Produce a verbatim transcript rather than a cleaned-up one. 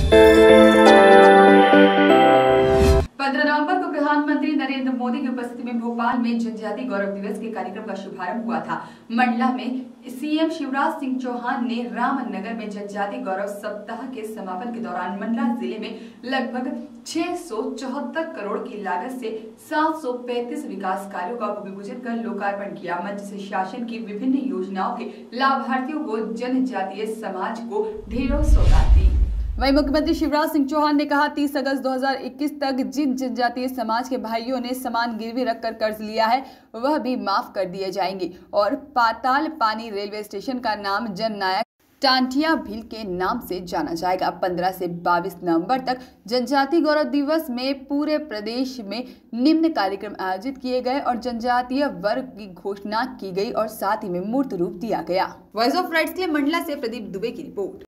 पंद्रह नवंबर को प्रधानमंत्री नरेंद्र मोदी की उपस्थिति में भोपाल में जनजातीय गौरव दिवस के कार्यक्रम का शुभारंभ हुआ था। मंडला में सीएम शिवराज सिंह चौहान ने रामनगर में जनजातीय गौरव सप्ताह के समापन के दौरान मंडला जिले में लगभग छह सौ चौहत्तर करोड़ की लागत से सात सौ पैंतीस विकास कार्यों का भूमि पूजन कर लोकार्पण किया। मंच से शासन की विभिन्न योजनाओं के लाभार्थियों को जनजातीय समाज को ढेरों सौगात दी। वहीं मुख्यमंत्री शिवराज सिंह चौहान ने कहा, तीस अगस्त दो हज़ार इक्कीस तक जिन जनजातीय समाज के भाइयों ने सामान गिरवी रखकर कर्ज लिया है वह भी माफ कर दिए जाएंगे और पाताल पानी रेलवे स्टेशन का नाम जननायक टांटिया भील के नाम से जाना जाएगा। पंद्रह से बाईस नवंबर तक जनजातीय गौरव दिवस में पूरे प्रदेश में निम्न कार्यक्रम आयोजित किए गए और जनजातीय वर्ग की घोषणा की गई और साथ ही में मूर्त रूप दिया गया। वॉइस ऑफ राइट्स के लिए मंडला से प्रदीप दुबे की रिपोर्ट।